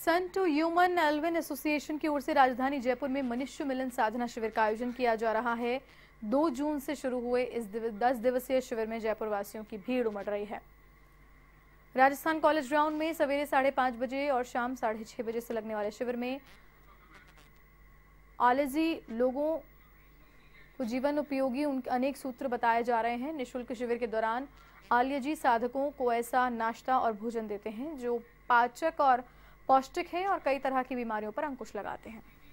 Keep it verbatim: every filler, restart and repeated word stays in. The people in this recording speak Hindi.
Sun to human Elvin association की ओर से राजधानी जयपुर में मनुष्य मिलन साधना शिविर का आयोजन किया जा रहा है। दो जून से शुरू हुए इस दिव, दस दिवसीय शिविर में जयपुर वासियों की भीड़ उमड़ रही है। राजस्थान कॉलेज ग्राउंड में सवेरे साढ़े पांच बजे और शाम साढ़े छह बजे से लगने वाले शिविर में आलजी लोगों को जीवन उपयोगी उनके अनेक सूत्र बताए जा रहे हैं। निःशुल्क शिविर के दौरान आलजी साधकों को ऐसा नाश्ता और भोजन देते हैं जो पाचक और पौष्टिक है और कई तरह की बीमारियों पर अंकुश लगाते हैं।